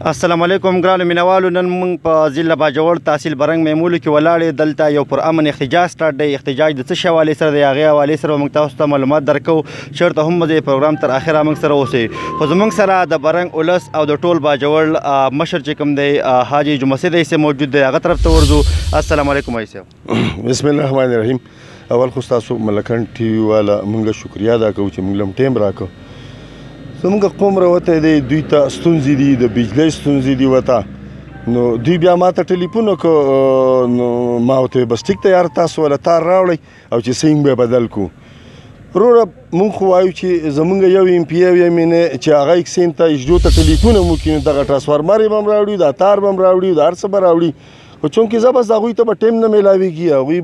السلام علیکم ګرانو مینوالو. نن موږ په ضلع باجوړ تحصیل برنګ میمولو کې ولاړې. دلته یو پر امن احتجاج سټارټ دی. احتجاج د څه شي حوالې سره دی هغې حوالې سره به موږ تاسو ته معلومات درکوو. چېرته هم به د پروګرام تر اخره موږ سره اوسئ. خو زموږ سره د برنګ ولس او د ټول باجوړ مشر چې کوم دی حاجي جمعه دی موجود دی. هغه طرف ته ورځو. السلام علیکم حاجي صاحب. بسم الله الرحمن الرحیم. اول خو ستاسو ملکن ټي وي والا موږ شکریا ادا کوو چې موږ لم ټایم راکړو. زموږ قوم راوتی دی، دوی ته ستونزې دي، د بجلۍ ستونزې دي ورته. نو دوی بیا ما ته ټلیفون وکړو، نو ما ورته ویل بس ټیک ته یار تاسو والا تار راوړئ او چې څنګه به بدل کړو. وروره موږ خو وایو چې زموږ یو ایم پي او یم ان اے چې هغه اکسین ته اجډو ته ټلیفون هم وکړي نو دغه ټرانسفارمر یې به هم راوړي، دا تار به هم راوړي، دا هر څه به راوړي. خو چونکې زه بس د هغوی ته به ټایم نه میلاویږي، هغوی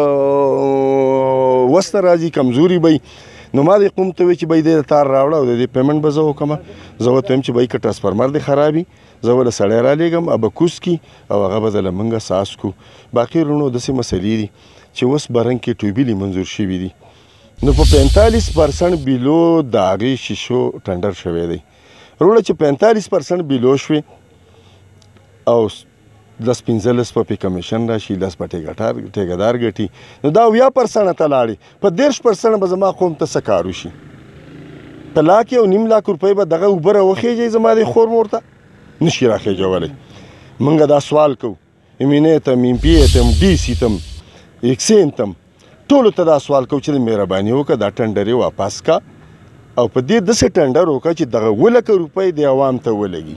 به وس ته راځي، کمزوري به وي. نو ما دې قوم ته وایي چې بهی دې تار راوړه او د دې پیمنټ به زه وکړم. زه ورته وایم چې بهی که ټرانسفارمر دې خراب وي زه وله سړی رالیږم او به کوز کړي او هغه به دله موږ ساس کړو. باقي وروڼو داسې مسلې دي چې اوس برنګ کې ټیوبیلې منظور شوي دي. نو په 45% بیلو د هغې شیشو ټنډر شوی دی. وروڼه چې 45% بیلو شوې او 10-15 په پې کمیشن راشي، 10 په ټیکهدار ګټي، نو دا 80% ته لاړې. په 30% به زما قوم ته څه کار وشي؟ په لاک یو نیم لاک روپۍ به دغه اوبه راوخېږئ زما د خور مور ته؟ نشي راخېجولی. موږ دا سوال کوو ایم ان اے ته، ایم پي اے ته، ډي سي ته، اکسین ته، ټولو ته دا سوال کوو چې مهرباني وکړه دا ټنډر یې واپس کا او په دې داسې ټنډر وکړه چې دغه 2 لکه روپۍ د عوام ته ولګي،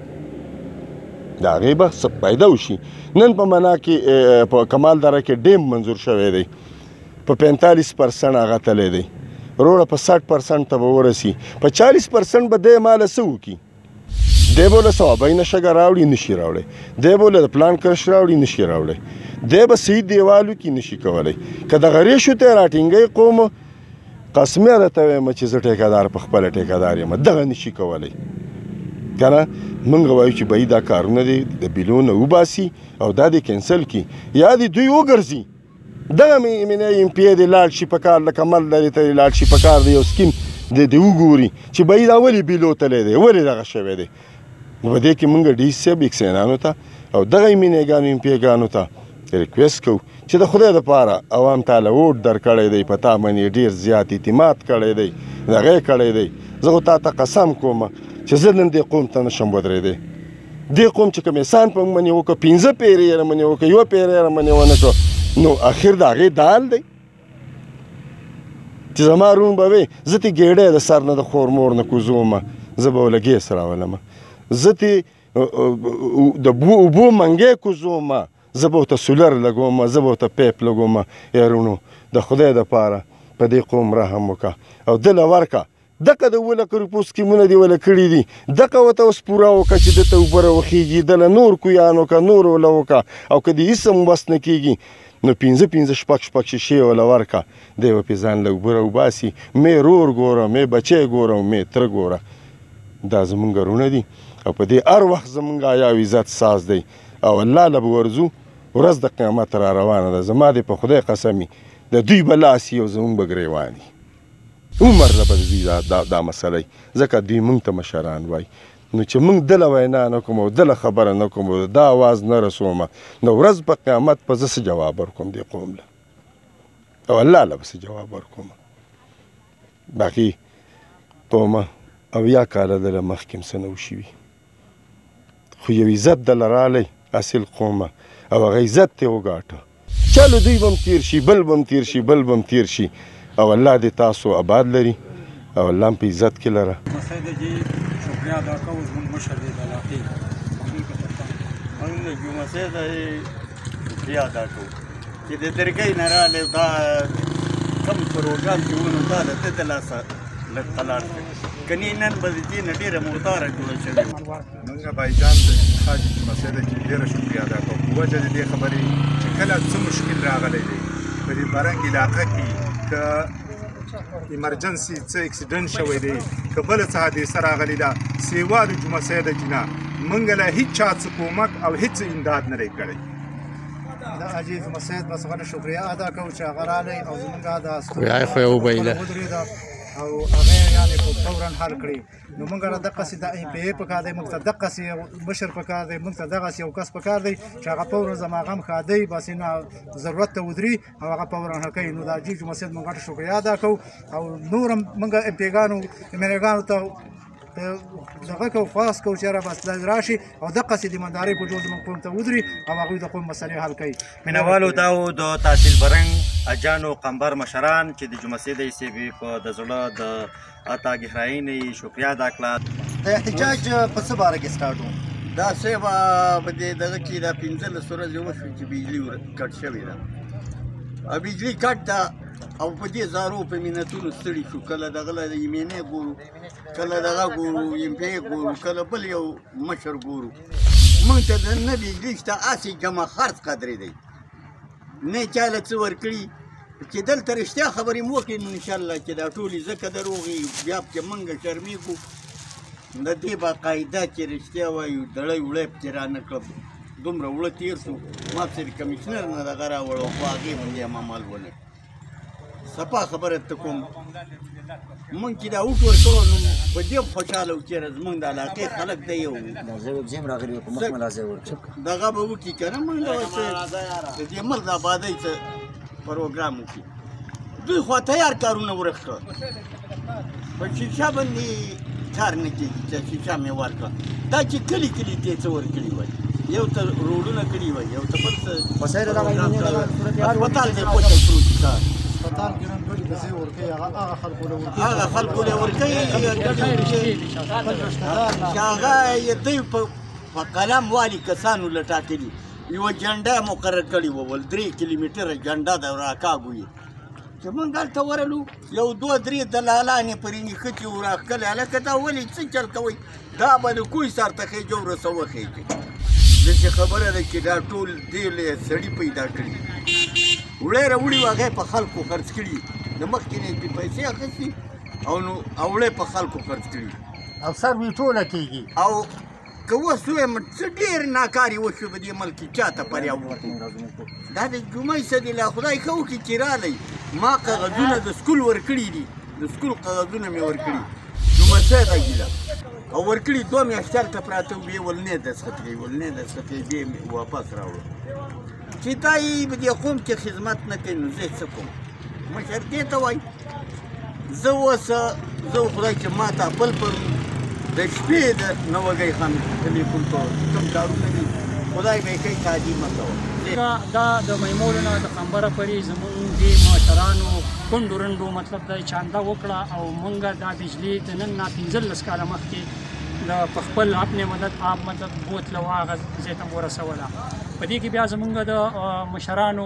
د هغې به څه فایده وشي. نن په منا کې په کمال دره کې ډیم منظور شوی دی، په 45% هغه تلی دی. وروره په 60% ته به ورسي، په 40% به دی ماله څه وکړي؟ دی به له ثوابۍ نه شګه راوړي، نشي راوړی. دی به له پلان کرش راوړي، نشي راوړی. دی به صحیح دیوال وکړي، نشي کولی. که دغه ریشو ته یې راټینګی قوم قسمه درته وایم چې زه ټیکهدار په خپله ټیکهدار یم، دغه نشي کولی. که نه موږ وایو چې بهی دا کارونه دی د بیلو نه وباسي او دا دې کینسل کړي، یا دې دوی وګرځي. دغه ایم پي اے دې لاړ شي په کار، لکه مل لرې ته لاړ شي په کار د یو سکیم دې وګوري چې بهی دا ولې بیلو تلی دی، ولې دغه شوی دی. نو په دې کې موږ ډي سي صاحب، اکسینانو ته او دغه ایم ان اے ګانو، ایم پي اے ګانو ته ریکویسټ کوو چې د خدای دپاره عوام تاله ووټ درکړی دی، په تا باندې ډېر زیات اعتماد کړی دی، د هغې کړی دی. زه خو تا ته قسم کوم چې زه نن دې قوم ته نشم ودرېدی. دې قوم چې کوم احسان په موږ باندې وکړه، 15 پیرې یې رامنې وکړه، 1 پیره یې رامنې ونه کړه، نو اخر د هغې دال دی چې زما روم به وی زه تې ګېډی د سر نه د خور مور نه کوزومه، زه به وله ګیس راولمه، زه تې د اوبو منګی کوزومه، زه به ورته سولر لګومه، زه به ورته پیپ لګومه. یارونو د خدای دپاره په دې قوم رحم وکړه او دله ورکړه. دغه د 2 لکه روپو سکیمونه دې وله کړي دي، دغه ورته اوس پوره وکړه چې دته اوبه راوخېږي، دله نور کویان وکړه، نور وله وکړه. او که دې هېڅ هم بس نه کېږي نو 15 شپږ شیشې وله ورکړه، دی به پرې ځان له اوبه راوباسي. مې رور ګوره، مې بچی ګوره او مې تره ګوره. دا زموږ وروڼه دي او په دې هر وخت زموږ حیا او عزت ساز دی او الله له به ورځو، ورځ د قیامت را روانه ده. زما دې په خدای قسم د دوی به لاس او زموږ به ګریوان وي، عمر له به د دوی دا مسله ځکه دوی موږ ته مشران وایي. نو چې موږ دله وینا نه کوم او دله خبره نه کوم او دا اواز نه رسومه، نو ورځ په قیامت په زه څه جواب ورکوم دې قوم له او الله له به څه جواب ورکوم. باقي قومه 80 کاله دله مخکې هم څه نه وشوي، خو یو عزت دله رالی اصل قومه او هغه عزت ته وګاټه. چلو دوی به هم تیر شي، بل به هم تیر شي، بل به هم تیر شي او الله دې تاسو آباد لري او الله هم په عزت کې لره. مسعود جی شکریہ ادا کوو زموږ مشر دی د علاقې. موږ د مسعود شکریہ ادا کوو چې د درګۍ نه راغلی، دا کوم پروګرام چې ونو دا د ده د لاسه لږ قلار شوی، کنې نن به د دې نه ډېره مرداره جوړه شوې. موږ بایجان د حاج مسعود جي ډېره شکریہ ادا کوو په وجه د دې خبرې چې کله څه مشکل راغلی دی په دې برنګ علاقه کې، که ایمرجنسي څه اکسیډنټ شوی دی، که بله څه حادثه راغلې ده، سیوا د جمعه سید جي نه موږ له هېڅ چا څه کومک او هېڅ امداد نه دی کړی. د حاجي جمعه سید څخه شکریہ ادا کوو چې هغه راغلی او زموږ دا خو یې وبایله او هغه یعنې فورا حل کړي. نو موږ را دقسې د ام پی ای په کار دی، موږ ته دقسې مشر په کار دی، موږ ته دغسې یو کس په کار دی چې هغه فورا زما غم ښادی بس نه ضرورت ته ودري او هغه فورا حل کوي. نو د حاجي جمعه صاحب موږ ډېر شکریه ادا کوو او نور هم موږ ام پی ګانو ام ایل ګانو ته دغه کوو خواست کوو چې یاره بس راشي او دقسې د ایماندارۍ په جوړ زموږ قوم ته ودري او هغوی د قوم مسلې حل کوي. مینوالو دا و د تحصیل برنګ اجانو قمبر مشران چې د جمعه سید صاحب په د زړه د عطا ګهرایي شکریه ادا کړه. د احتجاج په څه باره کې سټارټ و؟ دا صاحب په دې دغه کې دا 15 ورځې وشوې چې بجلي کټ شوې ده. بجلي کټ ده او په دې زارو په مینتونو ستړي شو. کله دغه له یمینې ګورو، کله دغه ګورو، یم پی ګورو، کله بل یو مشر ګورو. موږ ته نه بجلي شته، هسې جمع خرڅ قدرې دی، نه چا له څه ورکړي. چې دلته رښتیا خبرې مو وکړي نو انشاءالله چې دا ټولې ځکه دروغ وي بیا پکې موږ شرمېږو. د دې باقاعده چې رښتیا وایو دړی وړی پکې رانه کړه، دومره وړه تېر شو. ما پسې کمیشنر نه دغه راوړ او خو هغې باندې هم عمل ونه صفا خبره ته کوم. موږ چې دا اوټ ورکړو نو په دې خوشحاله وو چې زموږ د علاقې خلک دی یو دغه به وکړي که نه موږ د دې ملک د آبادۍ څه پروګرام وکړي. دوی خوا تیار کارونه ورخ کړه، په شیشه باندې کار نه کېږي چې شیشه مې ورکړه. دا چې کلي کلي دې څه ورکړي وای، یو ته روډونه کړي وای، یو ته بل څه هسپتال دی پوچه پروت کار هسپتال کې نن ډېرې پیسې ورکوي، هغه خلکو له ورکوي، هغه خلکو له ورکوي چې هغه یې دوی په قلم والي کسانو له ټاکلي یوه جنډه مقرر کړې وه، ول 3 کیلومتره جنډه د راکاږو یې چې موږ هلته ورلو. یو 2-3 دلالانې پرې نښتې وو راښکلې. هلکه دا ولې څه چل کوئ؟ دا به د کوی سر ته خېجه ورسه وخېجې. داسې خبره ده چې دا ټول دې له سړي پیدا کړي، وړی راوړي وو هغه په خلکو خرڅ کړي، د مخکې نه یې پیسې اخیستي او نو وړی په خلکو خرڅ کړي او سروي ټوله کېږي. او که اوس ووایم څه ډېر ناکاري وشوې په دې ملک کې چاته پریا وکړو. دا د جمعې صاحب له خدای ښه وکړي چې رالی ما کاغذونه د سکول ورکړي دي، د سکول کاغذونه مې ورکړي جمعه صاحب اګیله او ورکړي 2 میاشتې هلته پراته وو. بیا ولنې دستخط کوي، ولنې دستخط کوي، بیا مې واپس راوړو. چې دا یې په دې قوم کې خدمت نه کوي نو زه څه کوم؟ مشر دې ته وایي زه اوس زه خدای چې ما ته پل پر د شپې د نوګی خان ټلیفون کوم کارونه دي خدای به یې کوي تعجیب مه کوه. دا د میمونو نه د خمبره پرې زمونږ دې مشرانو کونډو رنډو مطلب دا چانده وکړه او موږ دا بجلي د نن نه 15 کاله مخکې د په خپل اپنې مدد آپ مطلب بوتله وه هغه ځای ته ورسوله. په دې کې بیا زمونږ د مشرانو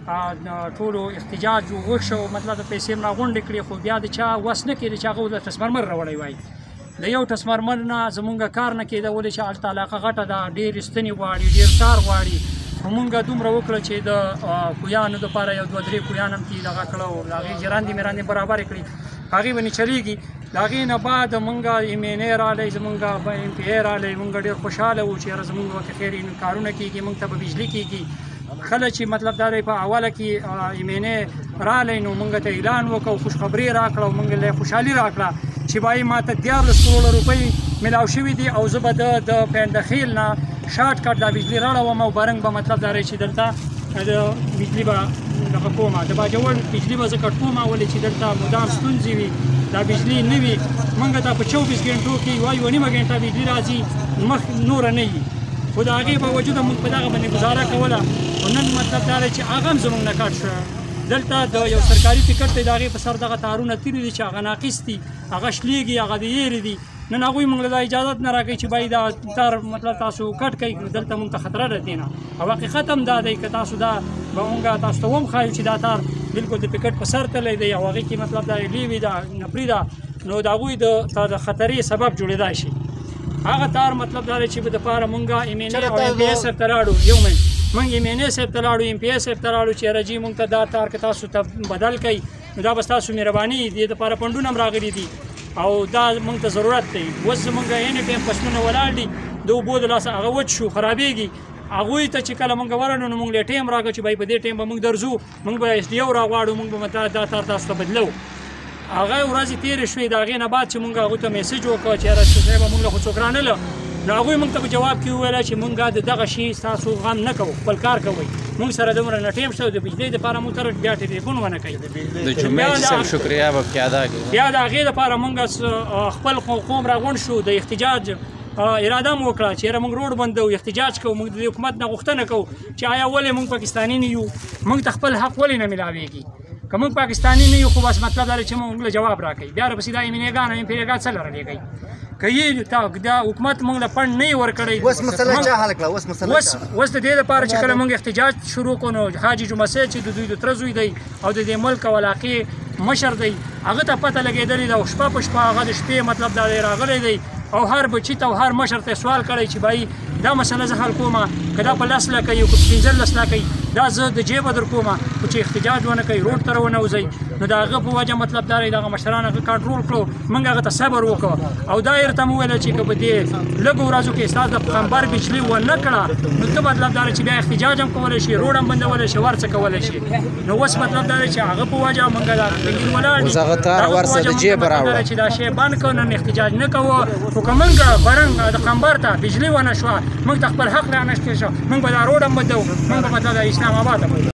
ټولو احتجاج وشو، مطلب د پیسې هم راغونډې کړې، خو بیا د چا وس نه کېده چې هغه د ټسمرمر راوړی وای. د یو ټسمرمر نه زمونږ کار نه کېده، ولې چې هلته علاقه غټه ده، ډېرې ستنې غواړي، ډېر کار غواړي. خو مونږ دومره وکړه چې د کویانو دپاره یو 2-3 کویان هم چې دغه کړه او د هغې جراندې میراندې برابرې کړي، هغې باندې چلېږي. د هغې نه بعد مونږ ایم این ای رالی، زمونږ ایم پی ای رالی، مونږ ډېر خوشحاله وو چې یاره زمونږ ورته خیر کارونه کېږي، مونږ ته به بجلي کېږي. کله چې مطلب دا دی په اوله کې ایم این ای رالی نو مونږ ته اعلان وکړو، خوشخبري راکړه او مونږ له خوشحالي راکړه چې بای ما ته 14 کروړه روپۍ میلاو شوي دي او زه به د پنډخیل نه شارټ کټ دا بجلي راړوم او برنګ به مطلب دا راشي دلته د بجلي به دغه کومه د باجوړ بجلي به زه کټ کومه، ولې چې دلته مدام ستونزې وي، دا بجلي نه وي. موږ ته په 24 غنټو کې یوه نیمه غنټه بجلي راځي، مخ نوره نه وي. خو د هغې باوجوده موږ په دغه باندې ګزاره کوله. خو نن مطلب دا دی چې هغه هم زموږ نه کټ شو. دلته د یو سرکاري ټکټ دی، د هغې په سر دغه تارونه تېرې دي چې هغه ناقص دي، هغه شلېږي، هغه د یېرې دي. نن هغوی موږ له دا اجازت نه راکوي چې باید دا تار مطلب تاسو کټ کوئ، دلته موږ ته خطره ده دې نه. او حقیقت هم دا دی که تاسو دا به موږ تاسو ته وښایو چې دا تار بلکل د پکټ په سر تللی دی او هغې کې مطلب دا لیوي ده نپري ده، نو د هغوی د خطرې سبب جوړېدای شي. هغه تار مطلب دا دی چې په دپاره موږ ایم این ای او ایم پی ای صاحب ته لاړو. یو منټ موږ ایم این ای صاحب ته لاړو، ایم پی ای صاحب ته لاړو چې یاره جي موږ ته دا تار که تاسو ته بدل کوئ نو دا به ستاسو مهرباني دې دپاره فنډونه هم راغلي دي او دا موږ ته ضرورت دی. اوس زموږ ایني ټایم فصلونه ولاړ دي، د اوبو د لاسه هغه وچ شو، خرابېږي. هغوی ته چې کله موږ ورغلو نو موږ له ټایم راکړو چې بای په دې ټایم به موږ درځو، موږ به ایس ډي او راغواړو، موږ به دا تار تاسو ته بدلو. هغه ورځې تېرې شوې د هغې نه بعد چې مونږ هغوی ته میسج وکړه چې یاره صاحبه مونږ له خو څوک رانله نو هغوی مونږ ته په جواب کې وویله چې مونږ د دغه شي ستاسو غم نه کوو خپل کار کوئ مونږ سره دومره نه ټیم شته د بجلۍ دپاره مونږ سره بیا ټلیفون ونه کوي د جمعې صاحب شکریه به پکې ادا کړو بیا د هغې دپاره مونږ خپل قوم راغونډ شو د احتجاج اراده مو وکړه چې یاره مونږ روډ بندوو احتجاج کوو مونږ د حکومت نه غوښتنه کوو چې آیا ولې مونږ پاکستاني نه یو مونږ ته خپل حق ولې نه میلاویږي که مونږ پاکستاني نه یو خو بس مطلب دا دی چې مونږ له جواب راکوي بیا راپسې دا ایمینېګان او ایمپېریګان څه لره لیږئ که یې دا حکومت مونږ له فنډ نه یې ورکړی اوس مسله چا حل کړه اوس مسله اوس د دې دپاره چې کله مونږ احتجاج شروع کړو نو حاجي جمعه صاحب چې د دوی د تره زوی دی او د دې ملک او علاقې مشر دی هغه ته پته لګېدلې ده او شپه په شپه هغه د شپې مطلب دا دی راغلی دی او هر بچي ته او هر مشر ته سوال کړی چې بای دا مسله زه حل کومه که دا په 10 لکه یو که 15 لکه دا زه د جیبه در کومه خو چې احتجاج ونه کوي روډ ته ونه وځئ نو د هغه په وجه مطلب دا دی دغه مشران هغه کنټرول کړو موږ هغه ته صبر وکړو او دا یې ورته مو ویله چې که په دې لږو ورځو کې ستا د پیغمبر بجلي ونه کړه نو ته مطلب دا دی چې بیا احتجاج هم کولی شي روډ هم بندولی شي ور څه کولی شي نو اوس مطلب دا دی چې هغه په وجه موږ دا تنګین ولاړ دي اوس هغه تار ورسه د جیبه راوړه چې دا شی بند کړو نن احتجاج نه کوو خو که موږ برنګ د پیغمبر ته بجلي ونه شوه موږ ته خپل حق رانشته شو موږ به دا روډ هم بندوو موږ به مطلب د اسلام آباد هم